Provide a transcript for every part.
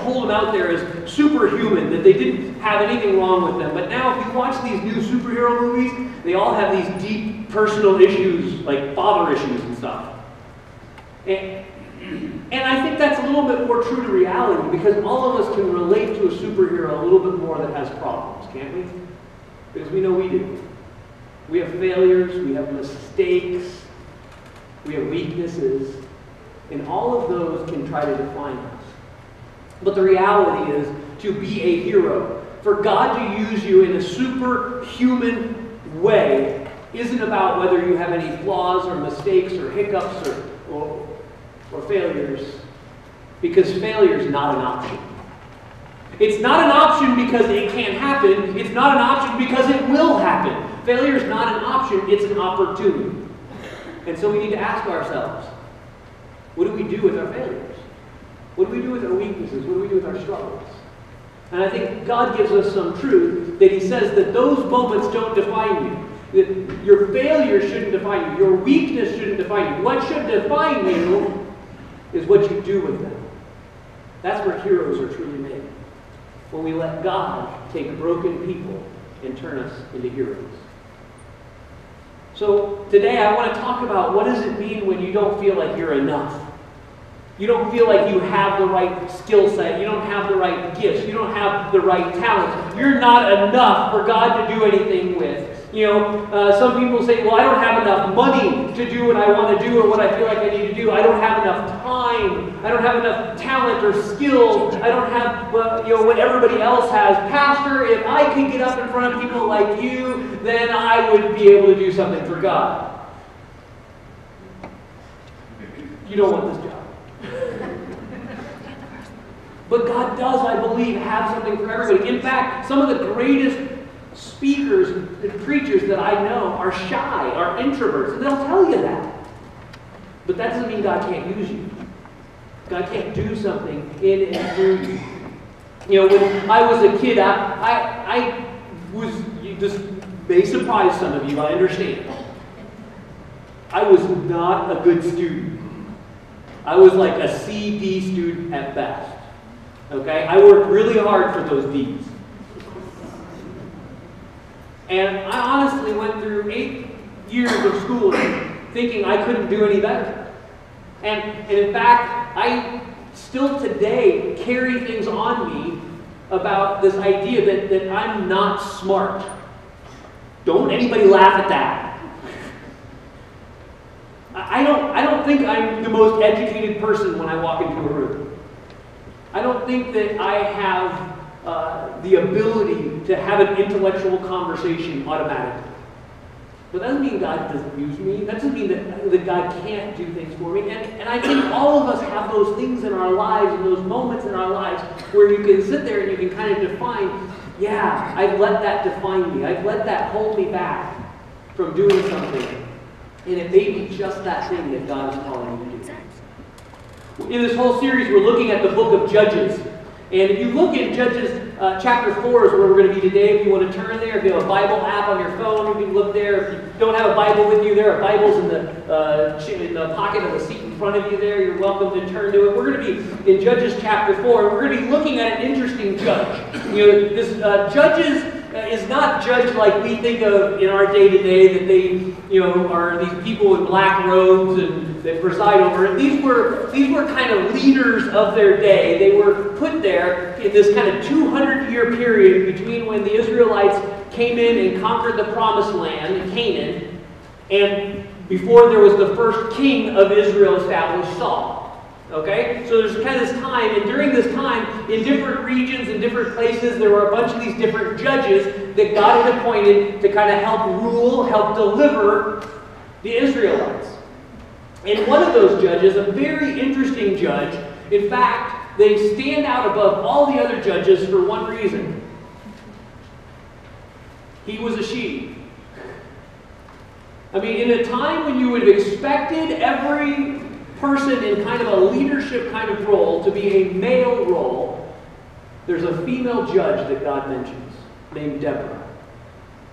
hold them out there as superhuman, that they didn't have anything wrong with them. But now if you watch these new superhero movies, they all have these deep personal issues, like father issues and stuff. And I think that's a little bit more true to reality, because all of us can relate to a superhero a little bit more that has problems, can't we? Because we know we do. We have failures, we have mistakes, we have weaknesses, and all of those can try to define us. But the reality is, to be a hero, for God to use you in a superhuman way, isn't about whether you have any flaws or mistakes or hiccups or failures, because failure is not an option. It's not an option because it can't happen. It's not an option because it will happen. Failure is not an option, it's an opportunity. And so we need to ask ourselves, what do we do with our failures? What do we do with our weaknesses? What do we do with our struggles? And I think God gives us some truth that He says that those moments don't define you. That your failure shouldn't define you. Your weakness shouldn't define you. What should define you is what you do with them. That's where heroes are truly made. When we let God take broken people and turn us into heroes. So today I want to talk about, what does it mean when you don't feel like you're enough? You don't feel like you have the right skill set. You don't have the right gifts. You don't have the right talents. You're not enough for God to do anything with. You know, some people say, well, I don't have enough money to do what I want to do or what I feel like I need to do. I don't have enough time. I don't have enough talent or skills. I don't have, what everybody else has. Pastor, if I could get up in front of people like you, then I would be able to do something for God. You don't want this job. But God does, I believe, have something for everybody. In fact, some of the greatest speakers and preachers that I know are shy, are introverts, and they'll tell you that. But that doesn't mean God can't use you. God can't do something in and through you. You know, when I was a kid, I was, this may surprise some of you, I understand. I was not a good student. I was like a C/D student at best. Okay? I worked really hard for those Ds. And I honestly went through 8 years of schooling thinking I couldn't do any better. And in fact, I still today carry things on me about this idea that I'm not smart. Don't anybody laugh at that. I don't think I'm the most educated person when I walk into a room. I don't think that I have the ability to have an intellectual conversation automatically. But that doesn't mean God doesn't use me. That doesn't mean that God can't do things for me. And I think all of us have those things in our lives and those moments in our lives where you can sit there and you can kind of define, yeah, I've let that define me. I've let that hold me back from doing something. And it may be just that thing that God is calling you to do. In this whole series, we're looking at the book of Judges. And if you look in Judges chapter 4 is where we're going to be today. If you want to turn there, if you have a Bible app on your phone, you can look there. If you don't have a Bible with you, there are Bibles in the pocket of the seat in front of you there. You're welcome to turn to it. We're going to be in Judges chapter 4. And we're going to be looking at an interesting judge. You know, this Judges is not judged like we think of in our day-to-day, that they, are these people in black robes and that preside over it. These were kind of leaders of their day. They were put there in this kind of 200-year period between when the Israelites came in and conquered the promised land in Canaan, and before there was the first king of Israel established, Saul. Okay? So there's kind of this time, and during this time, in different regions and different places, there were a bunch of these different judges that God had appointed to kind of help rule, help deliver the Israelites. And one of those judges, a very interesting judge, in fact, they stand out above all the other judges for one reason. He was a she. I mean, in a time when you would have expected every person in kind of a leadership kind of role to be a male role, there's a female judge that God mentions named Deborah.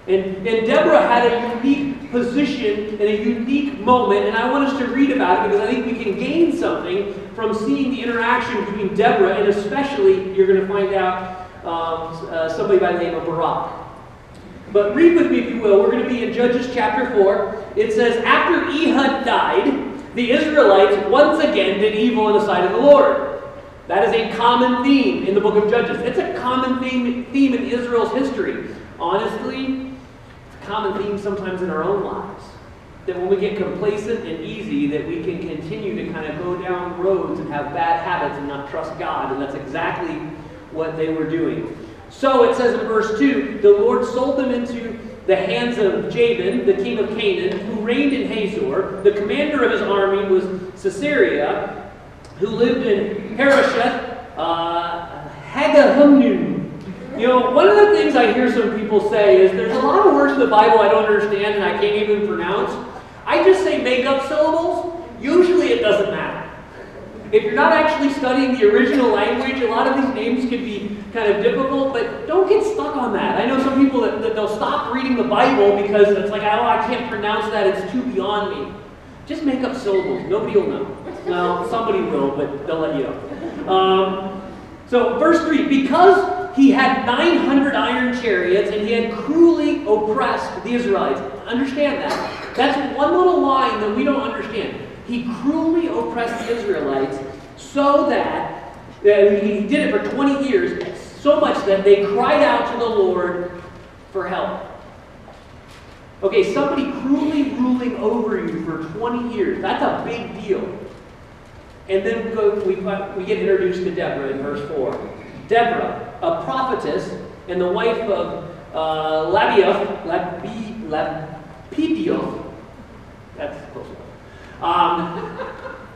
And Deborah had a unique position and a unique moment, and I want us to read about it because I think we can gain something from seeing the interaction between Deborah and especially, you're going to find out, somebody by the name of Barak. But read with me if you will. We're going to be in Judges chapter 4. It says, after Ehud died, the Israelites once again did evil in the sight of the Lord. That is a common theme in the book of Judges. It's a common theme in Israel's history. Honestly, it's a common theme sometimes in our own lives. That when we get complacent and easy, that we can continue to kind of go down roads and have bad habits and not trust God. And that's exactly what they were doing. So it says in verse 2, the Lord sold them into the hands of Jabin, the king of Canaan, who reigned in Hazor. The commander of his army was Sisera, who lived in Harosheth Haggahumnu. You know, one of the things I hear some people say is there's a lot of words in the Bible I don't understand and I can't even pronounce. I just say make up syllables. Usually it doesn't matter. If you're not actually studying the original language, a lot of these names can be kind of difficult, but don't get stuck on that. I know some people that they'll stop reading the Bible because it's like, oh, I can't pronounce that, it's too beyond me. Just make up syllables. Nobody will know. Well, somebody will, but they'll let you know. So verse 3, because he had 900 iron chariots and he had cruelly oppressed the Israelites. Understand that. That's one little line that we don't understand. He cruelly oppressed the Israelites so that he did it for 20 years, so much that they cried out to the Lord for help. Okay, somebody cruelly ruling over you for 20 years. That's a big deal. And then we get introduced to Deborah in verse 4. Deborah, a prophetess and the wife of Lapidioth. That's close enough.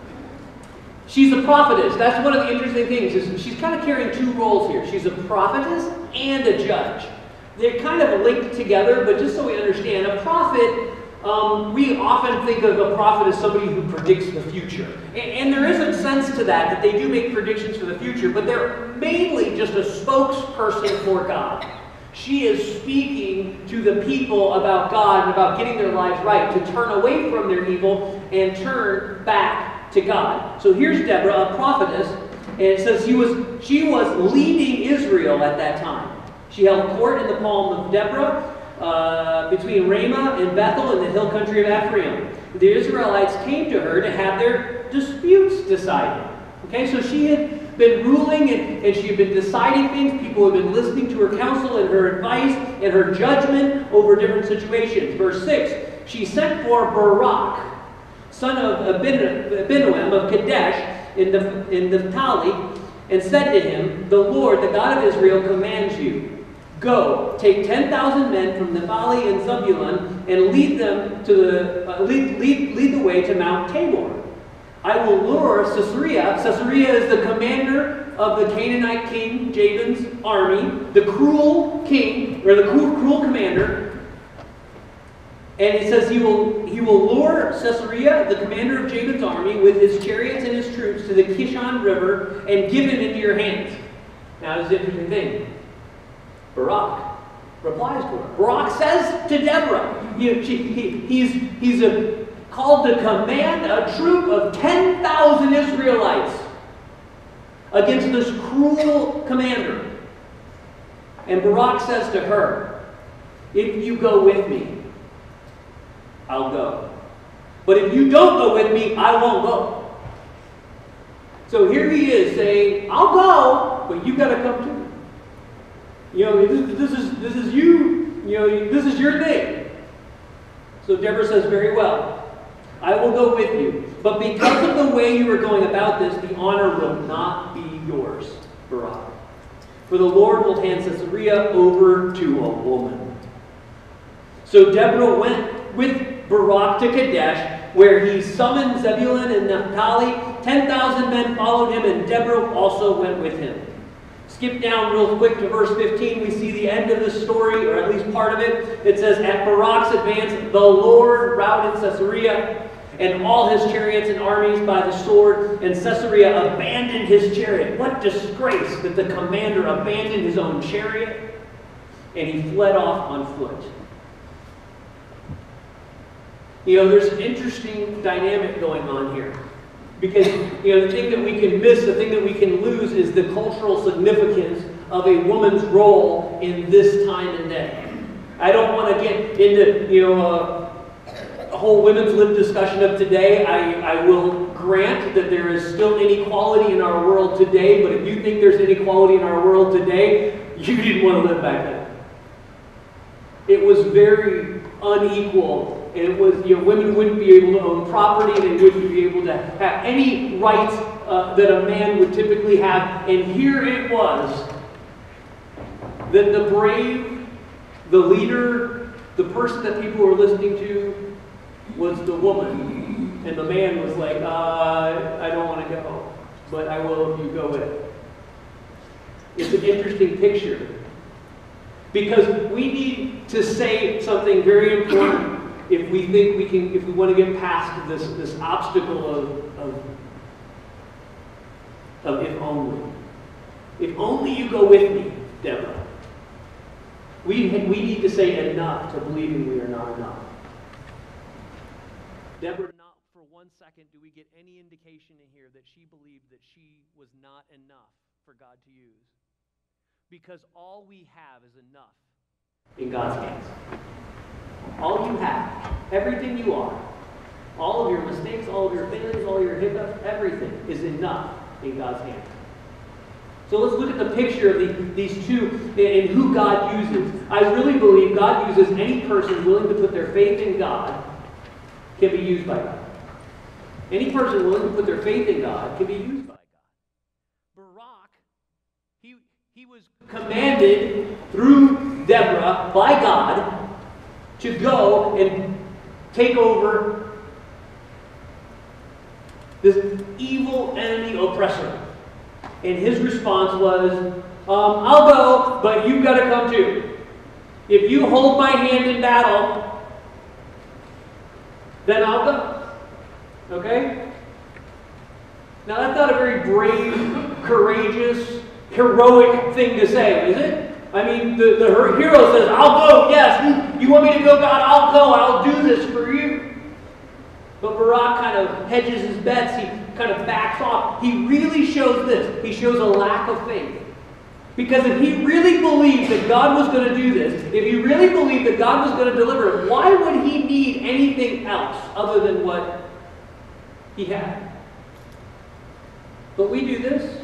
She's a prophetess. That's one of the interesting things. Is she's kind of carrying two roles here. She's a prophetess and a judge. They're kind of linked together, but just so we understand, a prophet, we often think of a prophet as somebody who predicts the future. And there is a sense to that they do make predictions for the future, but they're mainly just a spokesperson for God. She is speaking to the people about God and about getting their lives right, to turn away from their evil and turn back to God. So here's Deborah, a prophetess, and it says she was leading Israel at that time. She held court in the palm of Deborah, between Ramah and Bethel in the hill country of Ephraim. The Israelites came to her to have their disputes decided. Okay, so she had been ruling and she had been deciding things. People had been listening to her counsel and her advice and her judgment over different situations. Verse 6, she sent for Barak, son of Abinoam of Kadesh in Naphtali, and said to him, the Lord, the God of Israel, commands you, go, take 10,000 men from Naphtali and Zebulun and lead them to lead the way to Mount Tabor. I will lure Sisera. Sisera is the commander of the Canaanite king Jabin's army, the cruel king, or the cruel commander. And it says he will lure Sisera, the commander of Jabin's army, with his chariots and his troops to the Kishon River and give him into your hands. Now, this is an interesting thing. Barak replies to her. Barak says to Deborah, he's called to command a troop of 10,000 Israelites against this cruel commander. And Barak says to her, if you go with me, I'll go. But if you don't go with me, I won't go. So here he is saying, I'll go, but you got to come too. You know, this is you. You know, this is your thing. So Deborah says, very well. I will go with you. But because of the way you are going about this, the honor will not be yours, Barak. For the Lord will hand Sisera over to a woman. So Deborah went with Barak to Kadesh, where he summoned Zebulun and Naphtali. 10,000 men followed him, and Deborah also went with him. Skip down real quick to verse 15. We see the end of the story, or at least part of it. It says, at Barak's advance, the Lord routed Sisera and all his chariots and armies by the sword, and Sisera abandoned his chariot. What disgrace that the commander abandoned his own chariot, and he fled off on foot. There's an interesting dynamic going on here. Because, the thing that we can miss, the thing that we can lose is the cultural significance of a woman's role in this time and day. I don't want to get into, a whole women's lib discussion of today. I will grant that there is still inequality in our world today, but if you think there's inequality in our world today, you didn't want to live back then. It was very unequal. And it was, women wouldn't be able to own property, they wouldn't be able to have any rights that a man would typically have. And here it was that the brave, the leader, the person that people were listening to was the woman. And the man was like, I don't want to go, but I will if you go with it. It's an interesting picture. Because we need to say something very important if we think we can, if we want to get past this obstacle of if only. If only you go with me, Deborah. We need to say enough to believing we are not enough. Deborah, not for 1 second do we get any indication in here that she believed that she was not enough for God to use. Because all we have is enough in God's hands. All you have, everything you are, all of your mistakes, all of your failures, all your hiccups, everything is enough in God's hands. So let's look at the picture of these two and who God uses. I really believe God uses any person willing to put their faith in God can be used by God. Any person willing to put their faith in God can be used by God. Barak, he was commanded through Deborah by God to go and take over this evil enemy oppressor. And his response was, I'll go, but you've got to come too. If you hold my hand in battle, then I'll go. Okay? Now that's not a very brave, courageous, heroic thing to say, is it? I mean, the hero says, I'll go, yes, you want me to go, God, I'll go, I'll do this for you. But Barak kind of hedges his bets, he kind of backs off. He really shows this. He shows a lack of faith. Because if he really believed that God was going to do this, if he really believed that God was going to deliver it, why would he need anything else other than what he had? But we do this.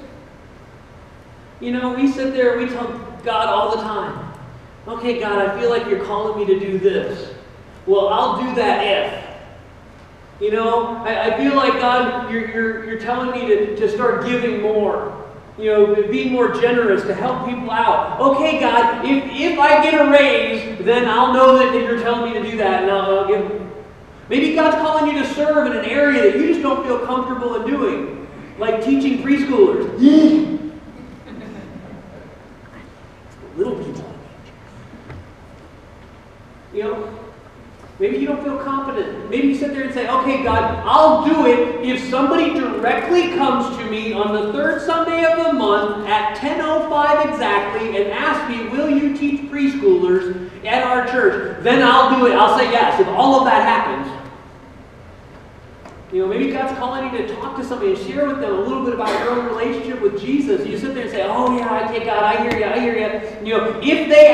We sit there and we tell God all the time, okay, God, I feel like you're calling me to do this. Well, I'll do that if. I feel like, God, you're telling me to start giving more. Being more generous to help people out. Okay, God, if I get a raise, then I'll know that you're telling me to do that, and I'll give. Maybe God's calling you to serve in an area that you just don't feel comfortable in doing, like teaching preschoolers. Little people. Maybe you don't feel confident. Maybe you sit there and say, okay, God, I'll do it if somebody directly comes to me on the third Sunday of the month at 10:05 exactly and asks me, will you teach preschoolers at our church? Then I'll do it. I'll say yes if all of that happens. Maybe God's calling you to talk to somebody and share with them a little bit about your own relationship with Jesus. You sit there and say, oh yeah, okay, God, I hear you. If they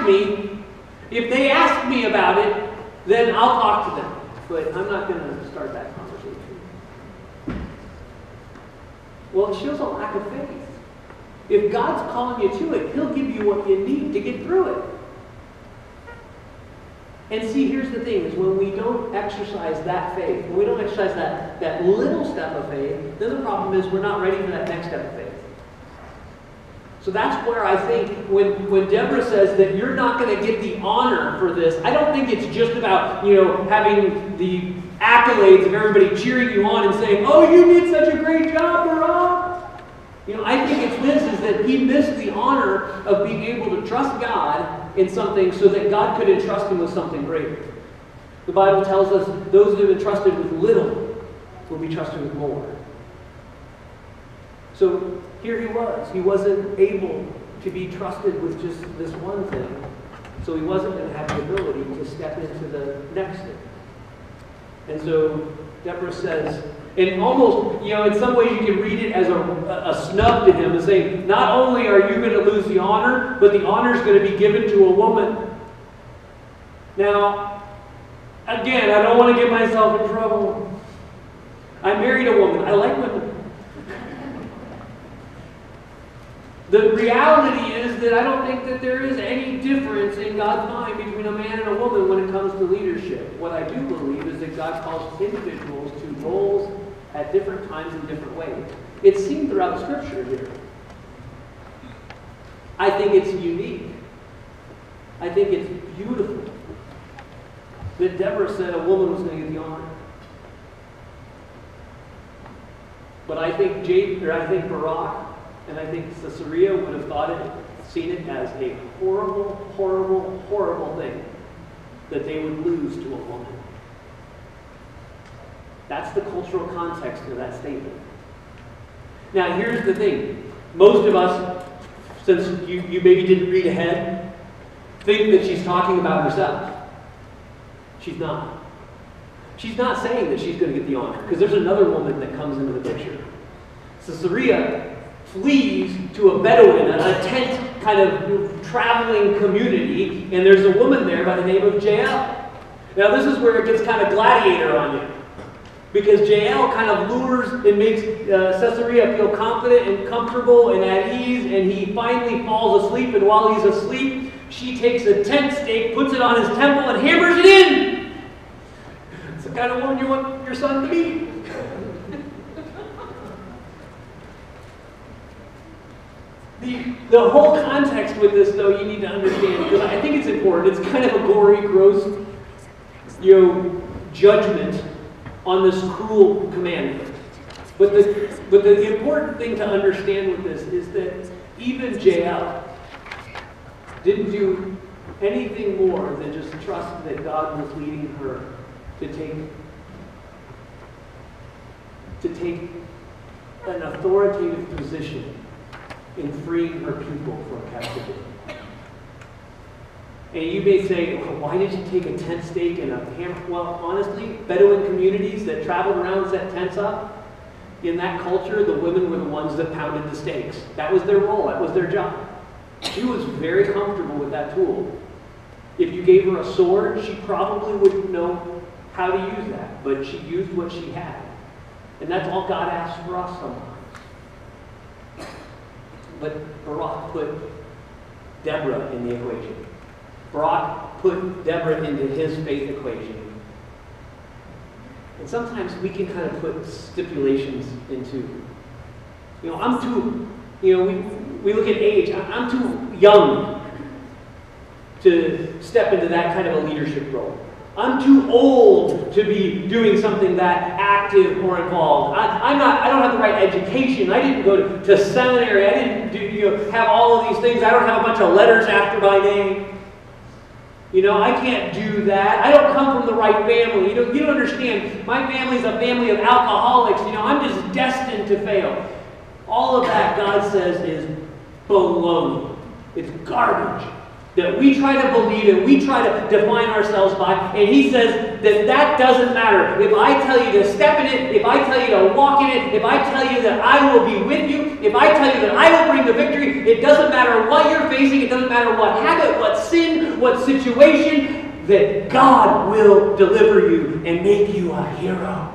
ask me about it, then I'll talk to them. But I'm not going to start that conversation. Well, it shows a lack of faith. If God's calling you to it, He'll give you what you need to get through it. And see, here's the thing, is when we don't exercise that faith, when we don't exercise that little step of faith, then the problem is we're not ready for that next step of faith. So that's where I think when Deborah says that you're not going to get the honor for this, I don't think it's just about, having the accolades of everybody cheering you on and saying, oh, you did such a great job, Barak. I think it's this, is that he missed the honor of being able to trust God in something so that God could entrust him with something greater. The Bible tells us those who have been trusted with little will be trusted with more. So here he was. He wasn't able to be trusted with just this one thing. So he wasn't going to have the ability to step into the next thing. And so Deborah says, and almost, in some ways you can read it as a snub to him and say, not only are you going to lose the honor, but the honor is going to be given to a woman. Now, again, I don't want to get myself in trouble. I married a woman. I like women. The reality is that I don't think that there is any difference in God's mind between a man and a woman when it comes to leadership. What I do believe is that God calls individuals to roles at different times in different ways. It's seen throughout Scripture here. I think it's unique. I think it's beautiful that Deborah said a woman was going to get the honor. But I think Barak and I think Sisera would have seen it as a horrible, horrible, horrible thing that they would lose to a woman. That's the cultural context of that statement. Now, here's the thing. Most of us, since you maybe didn't read ahead, think that she's talking about herself. She's not. She's not saying that she's going to get the honor, because there's another woman that comes into the picture. Sisera flees to a Bedouin, a tent kind of traveling community, and there's a woman there by the name of Jael. Now this is where it gets kind of gladiator on you, because Jael kind of lures and makes Sisera feel confident and comfortable and at ease, and he finally falls asleep, and while he's asleep, she takes a tent stake, puts it on his temple, and hammers it in. It's the kind of woman you want your son to be. The whole context with this, though, you need to understand, because I think it's important. It's kind of a gory, gross, judgment on this cruel commandment. But the important thing to understand with this is that even Jael didn't do anything more than just trust that God was leading her to take an authoritative position in freeing her people from captivity. And you may say, well, why did you take a tent stake and a hammer? Well, honestly, Bedouin communities that traveled around set tents up, in that culture, the women were the ones that pounded the stakes. That was their role. That was their job. She was very comfortable with that tool. If you gave her a sword, she probably wouldn't know how to use that, but she used what she had. And that's all God asks for us sometimes. But Barak put Deborah in the equation. Barak put Deborah into his faith equation. And sometimes we can kind of put stipulations into, I'm too, we look at age. I'm too young to step into that kind of a leadership role. I'm too old to be doing something that active or involved. I don't have the right education. I didn't go to seminary. I didn't have all of these things. I don't have a bunch of letters after my name. I can't do that. I don't come from the right family. You don't understand. My family's a family of alcoholics. I'm just destined to fail. All of that, God says, is baloney. It's garbage that we try to believe and we try to define ourselves by. And he says that doesn't matter. If I tell you to step in it, if I tell you to walk in it, if I tell you that I will be with you, if I tell you that I will bring the victory, it doesn't matter what you're facing, it doesn't matter what habit, what sin, what situation, that God will deliver you and make you a hero.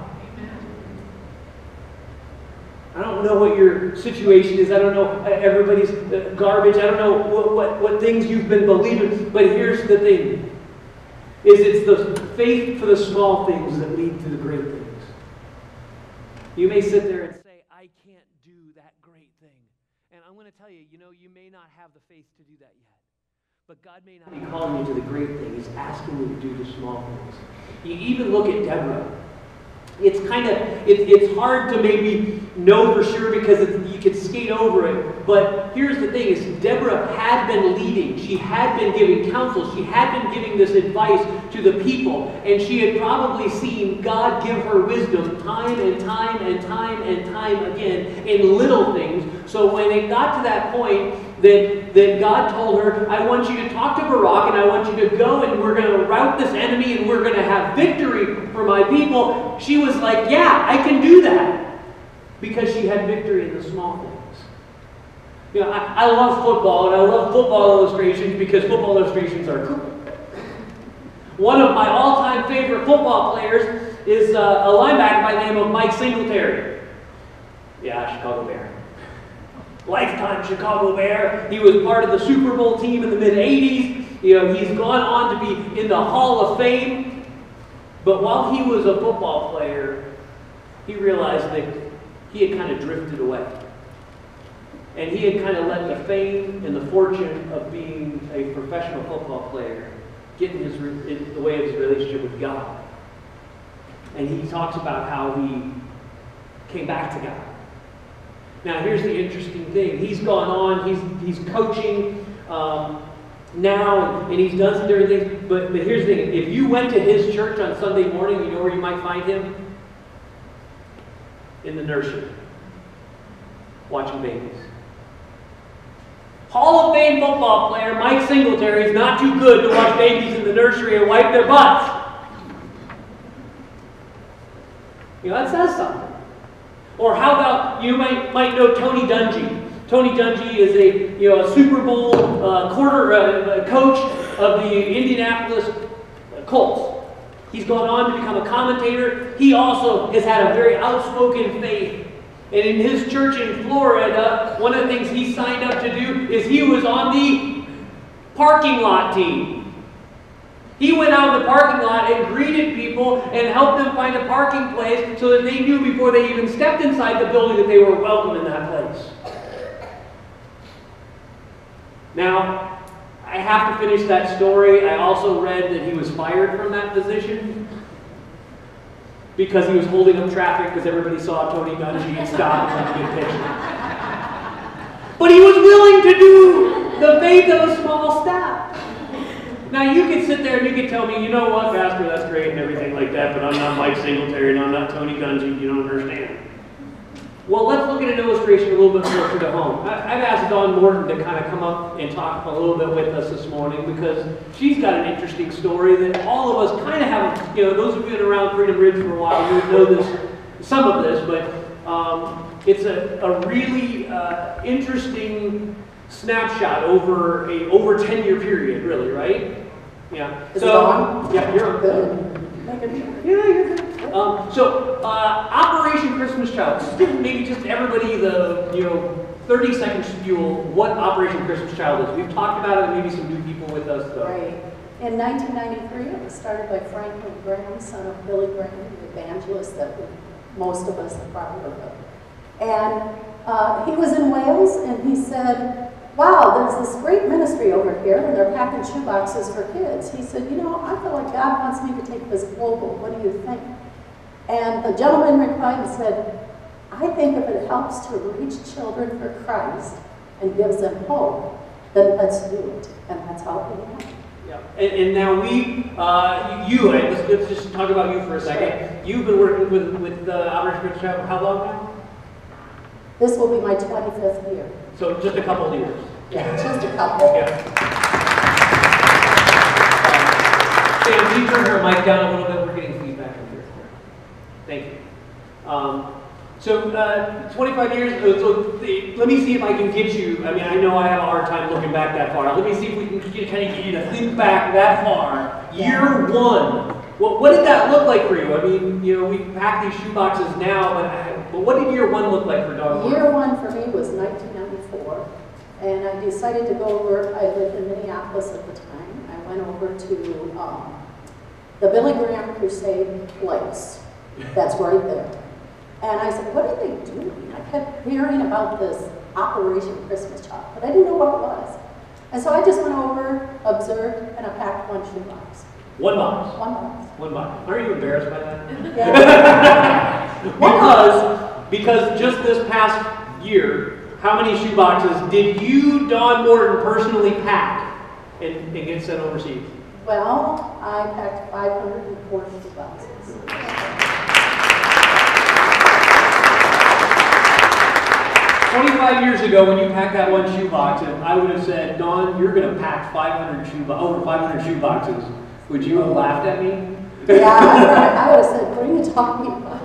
I don't know what your situation is. I don't know everybody's garbage. I don't know what things you've been believing. But here's the thing. It's the faith for the small things that lead to the great things. You may sit there and say, I can't do that great thing. And I'm going to tell you, you may not have the faith to do that yet. But God may not be calling you to the great thing. He's asking you to do the small things. You even look at Deborah. It's hard to maybe know for sure because you could skate over it. But here's the thing, is Deborah had been leading. She had been giving counsel. She had been giving this advice to the people. And she had probably seen God give her wisdom time and time and time and time again in little things. So when it got to that point that God told her, I want you to talk to Barak and I want you to go and we're going to rout this enemy and we're going to have victory for my people, she was like, yeah, I can do that. Because she had victory in the small things. You know, I love football, and I love football illustrations because football illustrations are cool. One of my all-time favorite football players is a linebacker by the name of Mike Singletary. Yeah, Chicago Bear. Lifetime Chicago Bear. He was part of the Super Bowl team in the mid-'80s. You know, he's gone on to be in the Hall of Fame. But while he was a football player, he realized that he had kind of drifted away. And he had kind of let the fame and the fortune of being a professional football player get in the way of his relationship with God. And he talks about how he came back to God. Now, here's the interesting thing. He's gone on, he's coaching now, and he's done some different things. But here's the thing. If you went to his church on Sunday morning, you know where you might find him? In the nursery, watching babies. Hall of Fame football player Mike Singletary is not too good to watch babies in the nursery and wipe their butts. You know, that says something. Or how about, you might know Tony Dungy. Tony Dungy is a Super Bowl coach of the Indianapolis Colts. He's gone on to become a commentator. He also has had a very outspoken faith. And in his church in Florida, one of the things he signed up to do is he was on the parking lot team. He went out in the parking lot and greeted people and helped them find a parking place so that they knew before they even stepped inside the building that they were welcome in that place. Now, I have to finish that story. I also read that he was fired from that position because he was holding up traffic because everybody saw Tony Dungy and stopped and took a picture. But he was willing to do the faith of a small staff. Now you could sit there and you could tell me, you know what, Pastor, that's great and everything like that, but I'm not Mike Singletary and I'm not Tony Dungy, you don't understand. Well, let's look at an illustration a little bit closer to home. I've asked Dawn Morton to kind of come up and talk a little bit with us this morning because she's got an interesting story that all of us kind of have, you know, those who've been around Freedom Ridge for a while, you would know this, some of this, but it's a really interesting snapshot over a 10-year period, really, right? Yeah. Is it on? Yeah, you're on. Good. Yeah, you're good. Operation Christmas Child. Just give maybe just everybody the 30 seconds fuel what Operation Christmas Child is. We've talked about it, and maybe some new people with us. Though. Right. In 1993, it was started by Franklin Graham, son of Billy Graham, the evangelist that most of us have probably heard of. And he was in Wales, and he said, wow, there's this great ministry over here, and they're packing shoeboxes for kids. He said, you know, I feel like God wants me to take this global. What do you think? And the gentleman replied and said, I think if it helps to reach children for Christ and gives them hope, then let's do it. And that's how it began. Yeah. And now let's just talk about you for a second. Sure. You've been working with Operation Christmas Child for how long now? This will be my 25th year. So just a couple of years. Yeah, just a couple. Yeah. Sam, can you turn her mic down a little bit? We're getting feedback from here. Thank you. 25 years, let me see if I can get you, I mean, I know I have a hard time looking back that far. Let me see if we can kind of get you to think back that far. Year one. Well, what did that look like for you? I mean, you know, we pack these shoeboxes now, but what did year one look like for Dog? Year one for me was 1994, and I decided to go over, I lived in Minneapolis at the time. I went over to the Billy Graham Crusade place. That's right there. And I said, what are they doing? I kept hearing about this Operation Christmas Child, but I didn't know what it was. And so I just went over, observed, and I packed one shoebox. One box? One box. One box. Aren't you embarrassed by that? Yeah. because just this past year, how many shoe boxes did you, Don Morton, personally pack and get sent overseas? Well, I packed 540 boxes. 25 years ago, when you packed that one shoe box, and I would have said, Don, you're going to pack over 500 shoe boxes, would you have laughed at me? Yeah, I would have said, what are you talking about?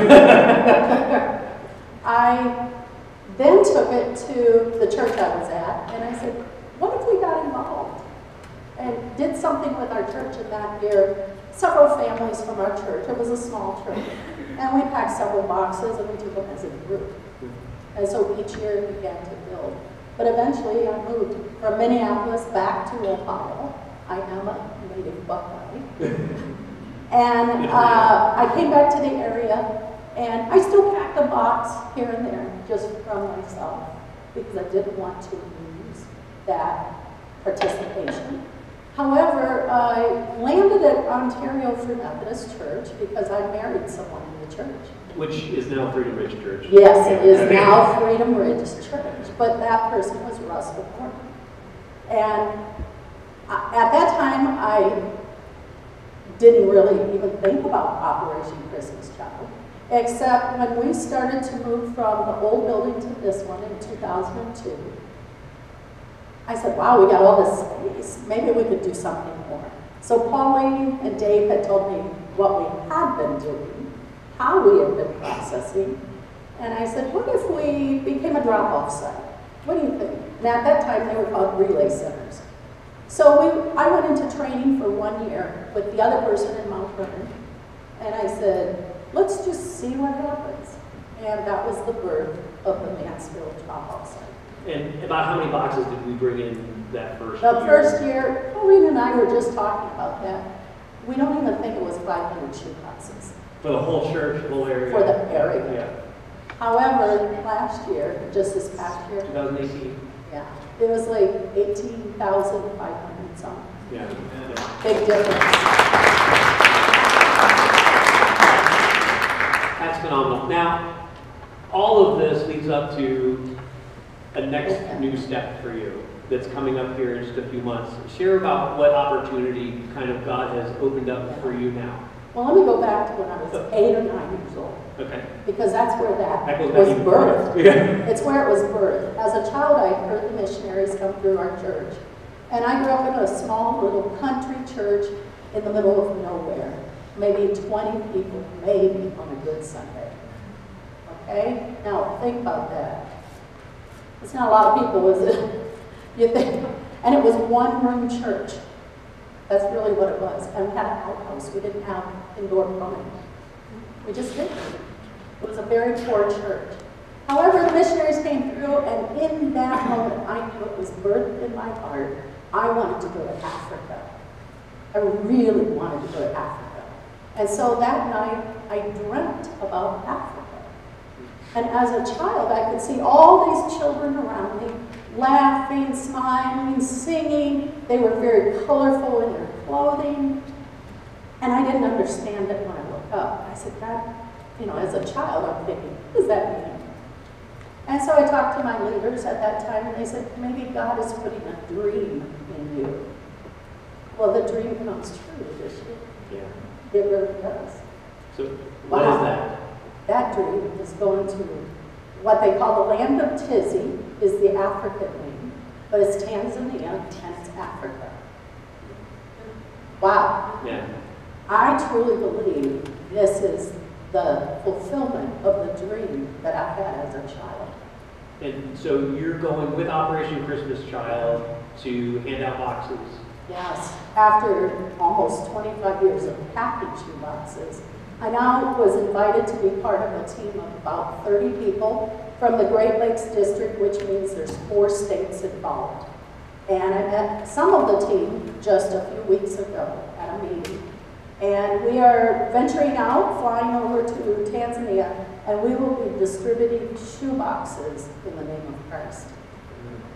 I then took it to the church I was at, and I said, what if we got involved and did something with our church in that year? Several families from our church, it was a small church, and we packed several boxes and we took them as a group. And so each year it began to build. But eventually I moved from Minneapolis back to Ohio. I am a native Buckeye. And I came back to the area, and I still packed a box here and there just from myself because I didn't want to lose that participation. However, I landed at Ontario Free Methodist Church because I married someone in the church. Which is now Freedom Ridge Church. Yes, it is now Freedom Ridge Church, but that person was Russell Morton. And at that time, I didn't really even think about Operation Christmas Child, except when we started to move from the old building to this one in 2002, I said, wow, we got all this space. Maybe we could do something more. So Pauline and Dave had told me what we had been doing, how we had been processing, and I said, what if we became a drop-off site? What do you think? And at that time, they were called relay centers. So I went into training for 1 year with the other person in Mount Vernon, and I said, let's just see what happens. And that was the birth of the Mansfield drop-off site. And about how many boxes did we bring in that first year? The first year, Pauline and I were just talking about that. We don't even think it was 500 shoe boxes. For the whole church, the whole area? For the area. Yeah. However, last year, just this past year, 2018? yeah, it was like 18,500 something. Yeah. Big difference. That's phenomenal. Now, all of this leads up to a next new step for you that's coming up here in just a few months. Share about what opportunity kind of God has opened up for you now. Well, let me go back to when I was 8 or 9 years old. Okay. Because that's where that goes was back even birthed. further. Yeah. It's where it was birthed. As a child, I heard the missionaries come through our church. And I grew up in a small little country church in the middle of nowhere. Maybe 20 people, maybe, on a good Sunday. Okay? Now, think about that. It's not a lot of people, is it? You think? And it was one-room church. That's really what it was. And we had an outhouse. We didn't have indoor plumbing. We just didn't. It was a very poor church. However, the missionaries came through, and in that moment, I knew it was birthed in my heart. I wanted to go to Africa. I really wanted to go to Africa. And so that night, I dreamt about Africa. And as a child, I could see all these children around me, laughing, smiling, singing. They were very colorful in their clothing. And I didn't understand it when I woke up. I said, God, you know, as a child, I'm thinking, what does that mean? And so I talked to my leaders at that time, and they said, maybe God is putting a dream in you. Well, the dream comes true this year. Yeah. It really does. So what is that? That dream is going to what they call the land of Tizi, is the African name, but it's Tanzania and it's Africa. Wow. Yeah. I truly believe this is the fulfillment of the dream that I had as a child. And so you're going with Operation Christmas Child to hand out boxes. Yes. After almost 25 years of packing shoe boxes, I now was invited to be part of a team of about 30 people from the Great Lakes District, which means there's 4 states involved. And I met some of the team just a few weeks ago at a meeting. And we are venturing out, flying over to Tanzania, and we will be distributing shoe boxes in the name of Christ.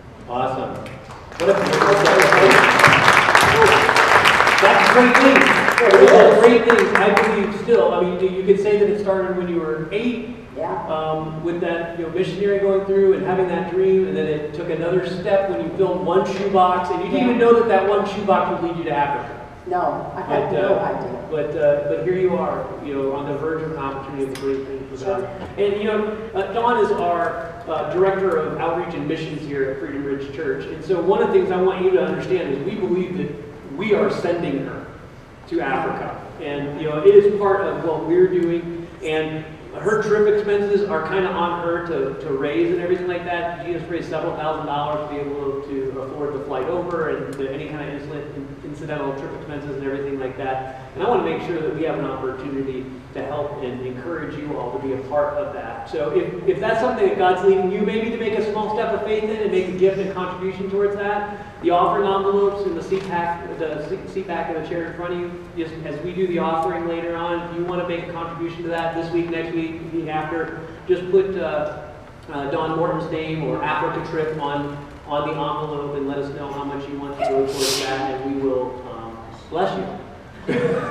Awesome. What a beautiful celebration. That's a great thing. It was a great thing, I believe still. I mean, you could say that it started when you were 8, with that missionary going through and having that dream, and then it took another step when you filled one shoebox, and you didn't even know that that one shoebox would lead you to Africa. No, I had no idea. But here you are, on the verge of an opportunity of a great thing for God. And Dawn is our director of outreach and missions here at Freedom Ridge Church. And so one of the things I want you to understand is we believe that we are sending her to Africa, and it is part of what we're doing. And her trip expenses are kind of on her to raise and everything like that. She has raised several $1,000s to be able to afford the flight over and any kind of incidental trip expenses and everything like that. And I want to make sure that we have an opportunity to help and encourage you all to be a part of that. So if that's something that God's leading you maybe to make a small step of faith in and make a gift and contribution towards that, the offering envelopes in the seat back of the chair in front of you, just as we do the offering later on, if you want to make a contribution to that this week, next week, the week after, just put Dawn Morton's name or Africa trip on the envelope and let us know how much you want to go towards that, and we will bless you.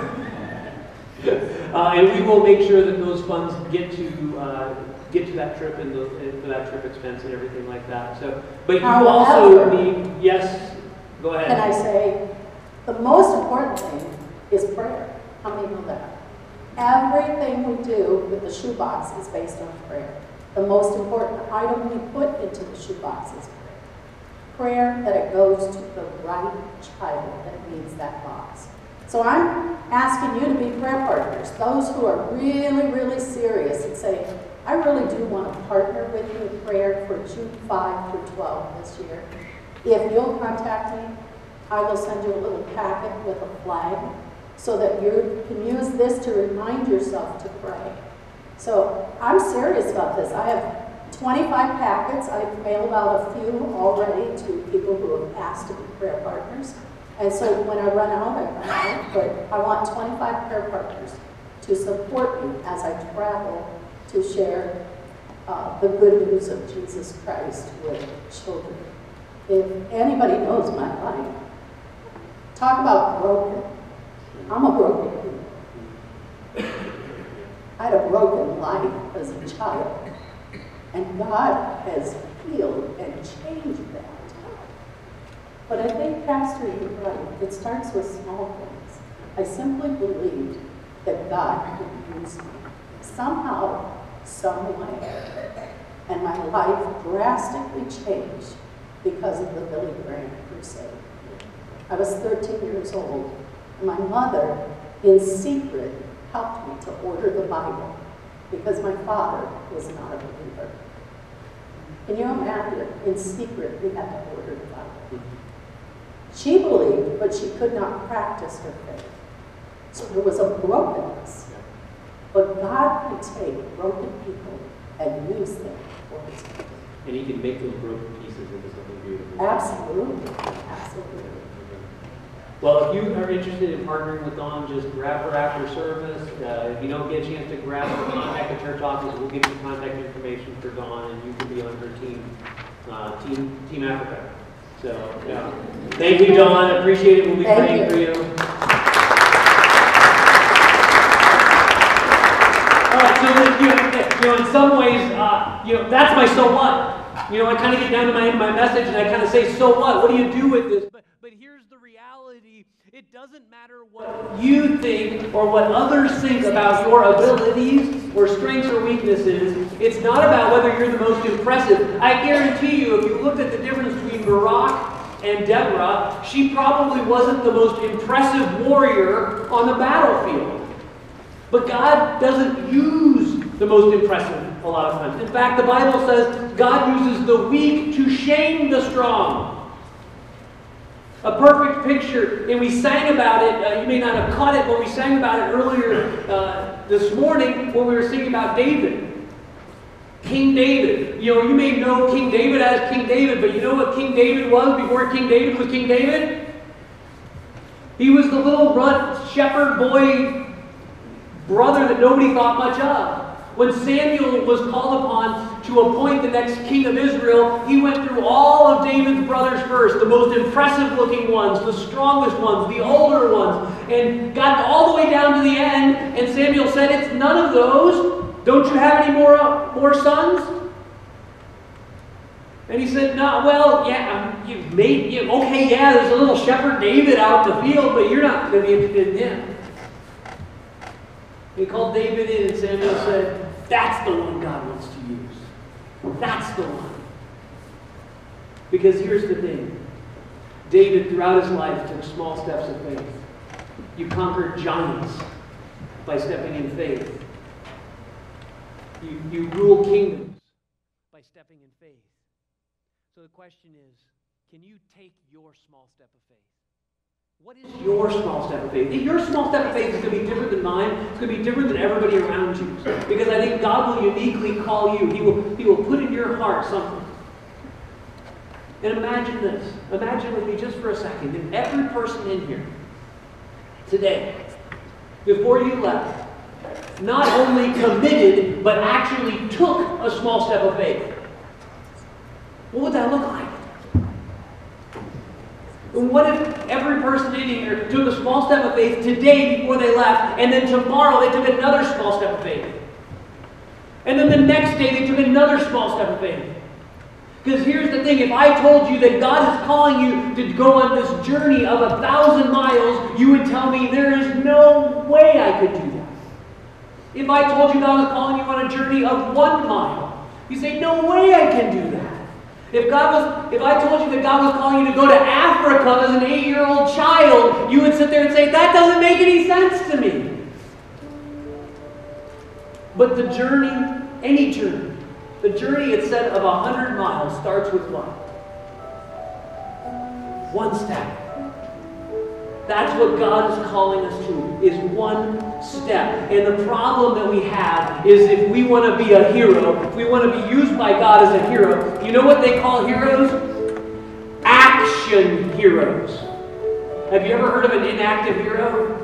And we will make sure that those funds get to that trip and for that trip expense and everything like that. So, but you also need, yes, go ahead. Can I say, the most important thing is prayer. How many know that? Everything we do with the shoebox is based on prayer. The most important item we put into the shoebox is prayer. Prayer that it goes to the right child that needs that box. So I'm asking you to be prayer partners. Those who are really, really serious and say, I really do want to partner with you in prayer for June 5 through 12 this year. If you'll contact me, I will send you a little packet with a flag so that you can use this to remind yourself to pray. So I'm serious about this. I have 25 packets. I've mailed out a few already to people who have asked to be prayer partners. And so when I run out, I run out. But I want 25 prayer partners to support me as I travel to share the good news of Jesus Christ with children. If anybody knows my life, talk about broken. I'm a broken human. I had a broken life as a child, and God has healed and changed that. But I think, Pastor, you're right. It starts with small things. I simply believed that God could use me somehow, some way. And my life drastically changed because of the Billy Graham crusade. I was 13 years old, and my mother, in secret, helped me to order the Bible because my father was not a believer. Can you imagine? In secret, we had to order the Bible. She believed, but she could not practice her faith. So there was a brokenness. But God can take broken people and use them for His glory. And He can make those broken pieces into something beautiful. Absolutely. Absolutely. Well, if you are interested in partnering with Dawn, just grab her after service. If you don't get a chance to grab her, contact the church office. We'll give you contact information for Dawn, and you can be on her team, Team Africa. So, yeah. Thank you, Dawn. Appreciate it. We'll be praying for you. All right. So, in some ways, that's my so what. I kind of get down to my message, and I kind of say, so what? What do you do with this? But here's the reality. It doesn't matter what you think or what others think about your abilities or strengths or weaknesses. It's not about whether you're the most impressive. I guarantee you, if you looked at the difference between Barak and Deborah, she probably wasn't the most impressive warrior on the battlefield. But God doesn't use the most impressive a lot of times. In fact, the Bible says God uses the weak to shame the strong. A perfect picture, and we sang about it. You may not have caught it, but we sang about it earlier this morning when we were singing about David. King David. You may know King David as King David, but you know what King David was before King David was King David? He was the little runt shepherd boy brother that nobody thought much of. When Samuel was called upon to appoint the next king of Israel, he went through all of David's brothers first, the most impressive looking ones, the strongest ones, the older ones, and got all the way down to the end, and Samuel said, it's none of those. Don't you have any more sons? And he said, no, well, yeah, okay, yeah, there's a little shepherd David out in the field, but you're not going to be interested in him. He called David in, and Samuel said, that's the one God wants to use. That's the one. Because here's the thing. David, throughout his life, took small steps of faith. You conquered giants by stepping in faith. You rule kingdoms by stepping in faith. So the question is, can you take your small step of faith? What is your small step of faith? Your small step of faith is going to be different than mine. It's going to be different than everybody around you. Because I think God will uniquely call you. He will put in your heart something. And imagine this. Imagine with me just for a second. If every person in here today, before you left, not only committed, but actually took a small step of faith. What would that look like? And what if every person in here took a small step of faith today before they left, and then tomorrow they took another small step of faith? And then the next day they took another small step of faith. Because here's the thing, if I told you that God is calling you to go on this journey of 1,000 miles, you would tell me there is no way I could do that. If I told you God was calling you on a journey of 1 mile, you say, no way I can do that. If I told you that God was calling you to go to Africa as an 8-year-old child, you would sit there and say, that doesn't make any sense to me. But the journey, any journey, the journey, it said, of 100 miles starts with what? 1 step. That's what God is calling us to, is 1 step. And the problem that we have is if we want to be a hero, if we want to be used by God as a hero, you know what they call heroes? Action heroes. Have you ever heard of an inactive hero?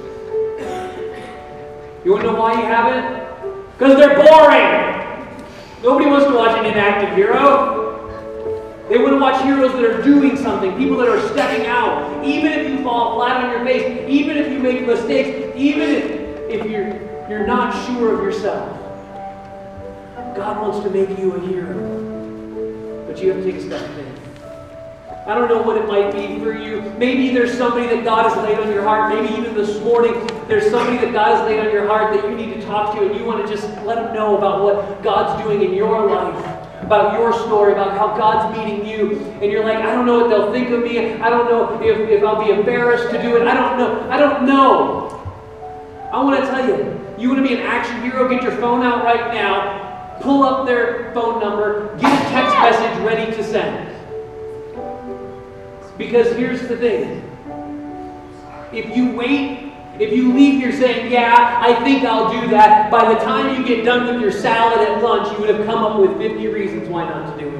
You want to know why you haven't? Because they're boring. Nobody wants to watch an inactive hero. They want to watch heroes that are doing something, people that are stepping out. Even if you fall flat on your face, even if you make mistakes, even if you're not sure of yourself. God wants to make you a hero. But you have to take a step of faith. I don't know what it might be for you. Maybe there's somebody that God has laid on your heart. Maybe even this morning, there's somebody that God has laid on your heart that you need to talk to, and you want to just let them know about what God's doing in your life, about your story, about how God's meeting you. And you're like, I don't know what they'll think of me. I don't know if I'll be embarrassed to do it. I don't know. I don't know. I want to tell you, you want to be an action hero? Get your phone out right now. Pull up their phone number. Get a text message ready to send. Because here's the thing. If you wait, if you leave here saying, yeah, I think I'll do that, by the time you get done with your salad at lunch, you would have come up with 50 reasons why not to do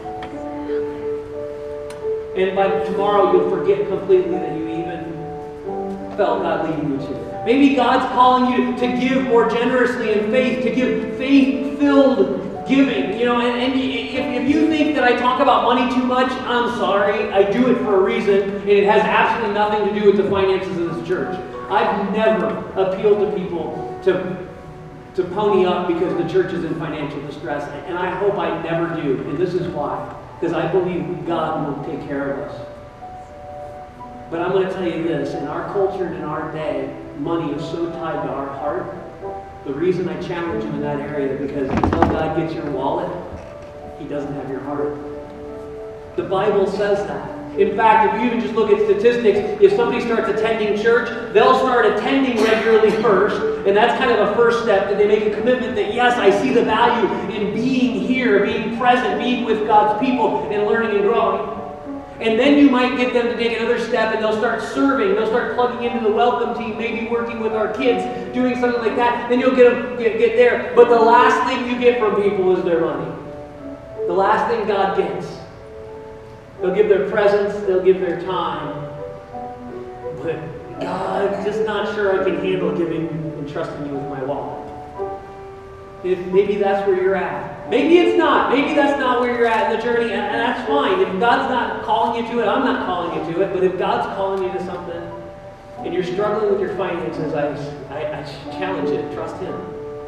it. And by tomorrow, you'll forget completely that you even felt God leading you to. Maybe God's calling you to give more generously in faith, to give faith-filled giving. You know, and if you think that I talk about money too much, I'm sorry. I do it for a reason, and it has absolutely nothing to do with the finances of this church. I've never appealed to people to pony up because the church is in financial distress, and I hope I never do, and this is why. Because I believe God will take care of us. But I'm going to tell you this, in our culture and in our day, money is so tied to our heart. The reason I challenge you in that area is because until God gets your wallet, He doesn't have your heart. The Bible says that. In fact, if you even just look at statistics, if somebody starts attending church, they'll start attending regularly first, and that's kind of a first step, that they make a commitment that, yes, I see the value in being here, being present, being with God's people, and learning and growing. And then you might get them to take another step, and they'll start serving. They'll start plugging into the welcome team, maybe working with our kids, doing something like that. Then you'll get there. But the last thing you get from people is their money. The last thing God gets. They'll give their presence, they'll give their time. But God, just not sure I can handle giving and trusting you with my wallet. if maybe that's where you're at. Maybe it's not. Maybe that's not where you're at in the journey, and that's fine. If God's not calling you to it, I'm not calling you to it, but if God's calling you to something, and you're struggling with your finances, I challenge it. Trust Him.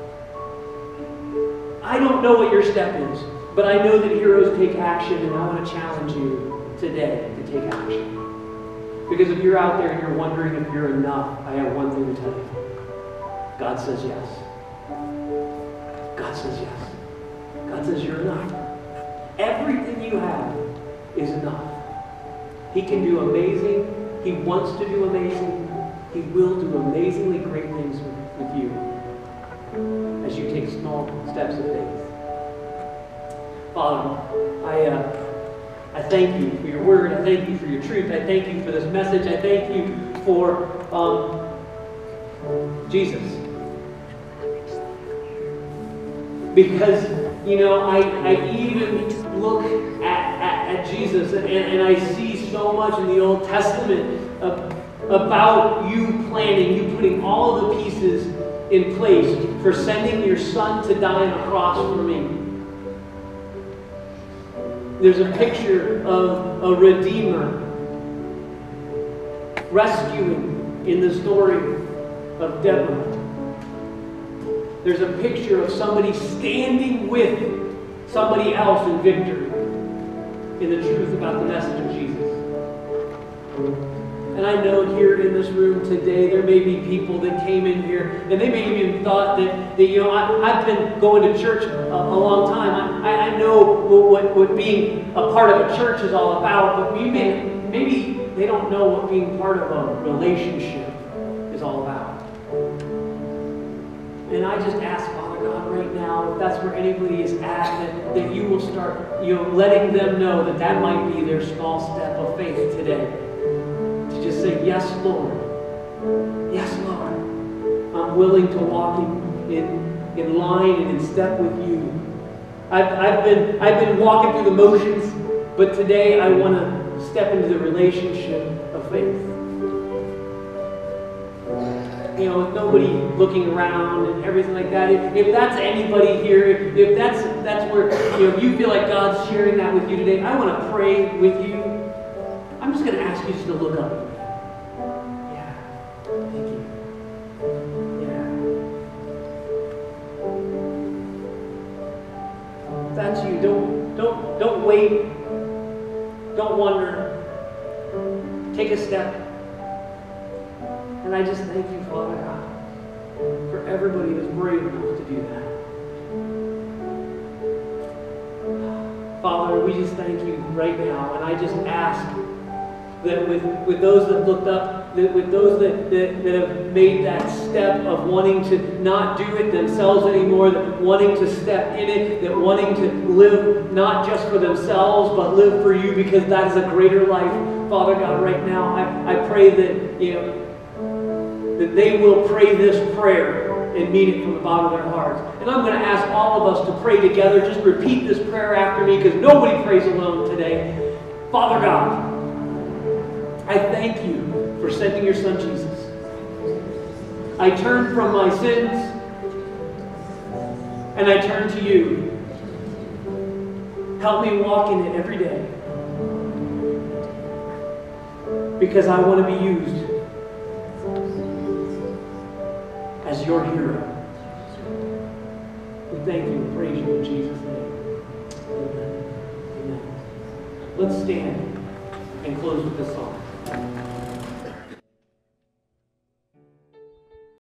I don't know what your step is, but I know that heroes take action, and I want to challenge you today to take action. Because if you're out there and you're wondering if you're enough, I have one thing to tell you. God says yes. God says yes. God says you're enough. Everything you have is enough. He can do amazing. He wants to do amazing. He will do amazingly great things with you as you take small steps of faith. Father, I thank you for your word. I thank you for your truth. I thank you for this message. I thank you for Jesus. Because, I even look at Jesus and I see so much in the Old Testament about you planning, you putting all of the pieces in place for sending your Son to die on a cross for me. There's a picture of a Redeemer rescuing in the story of Deborah. There's a picture of somebody standing with somebody else in victory in the truth about the message of Jesus. And I know here in this room today, there may be people that came in here and they may even thought that I've been going to church a long time. I know what being a part of a church is all about, but maybe they don't know what being part of a relationship is all about. And I just ask, Father God, right now, if that's where anybody is at, that you will start, letting them know that might be their small step of faith today. To just say, yes, Lord. Yes, Lord. I'm willing to walk in line and in step with you. I've been walking through the motions, but today I want to step into the relationship of faith. With nobody looking around and everything like that. If that's anybody here, if that's where you feel like God's sharing that with you today, I want to pray with you. I'm just going to ask you just to look up. Yeah. Thank you. Yeah. If that's you, don't wait. Don't wonder. Take a step. And I just thank you, Father God, for everybody that's brave enough to do that. Father, we just thank you right now, and I just ask that with those that looked up, with those that have made that step of wanting to not do it themselves anymore, that wanting to step in it, that wanting to live not just for themselves, but live for you, because that is a greater life. Father God, right now, I pray that, that they will pray this prayer and mean it from the bottom of their hearts. And I'm going to ask all of us to pray together. Just repeat this prayer after me, because nobody prays alone today. Father God, I thank you for sending your Son Jesus. I turn from my sins and I turn to you. Help me walk in it every day, because I want to be used as your hero. We thank you and praise you in Jesus' name. Amen. Amen. Let's stand and close with this song.